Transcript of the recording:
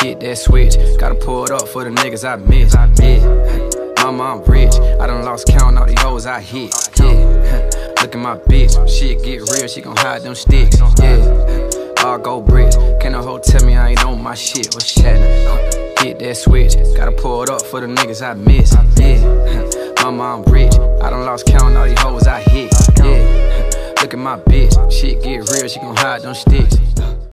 hit that switch. Gotta pull it up for the niggas I miss. Yeah, mama, I'm rich. I done lost count all these hoes I hit. Yeah, look at my bitch. Shit get real, she gon' hide them sticks. Yeah, all go bricks. Can't no hoe tell me I ain't on my shit. What's happening? Hit that switch. Gotta pull it up for the niggas I miss. Yeah, mama, I'm rich. I done lost count all these hoes I hit. Yeah, look at my bitch. Shit get real, she gon' hide them sticks.